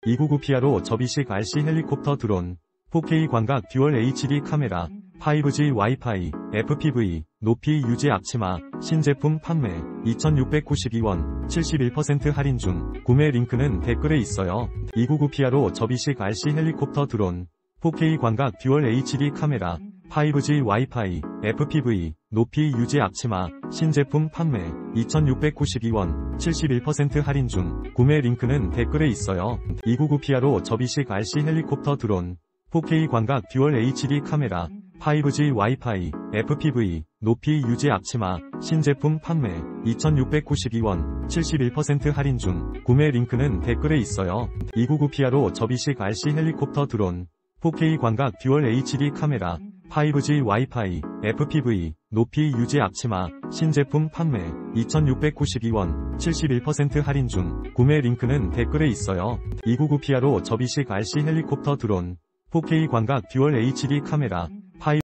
299 피아로 접이식 RC 헬리콥터 드론, 4K 광각 듀얼 HD 카메라, 5G 와이파이, FPV, 높이 유지 앞치마, 신제품 판매, 2,692원, 71% 할인 중, 구매 링크는 댓글에 있어요. 299 피아로 접이식 RC 헬리콥터 드론, 4K 광각 듀얼 HD 카메라, 5G 와이파이, FPV, 높이 유지 앞치마, 신제품 판매, 2,692원, 71% 할인 중, 구매 링크는 댓글에 있어요. 299 피아로 접이식 RC 헬리콥터 드론, 4K 광각 듀얼 HD 카메라, 5G 와이파이, FPV, 높이 유지 앞치마, 신제품 판매, 2,692원, 71% 할인 중, 구매 링크는 댓글에 있어요. 299 피아로 접이식 RC 헬리콥터 드론, 4K 광각 듀얼 HD 카메라, 5G 와이파이, FPV, 높이 유지 앞치마, 신제품 판매, 2,692원, 71% 할인 중, 구매 링크는 댓글에 있어요. 299 피아로 접이식 RC 헬리콥터 드론, 4K 광각 듀얼 HD 카메라,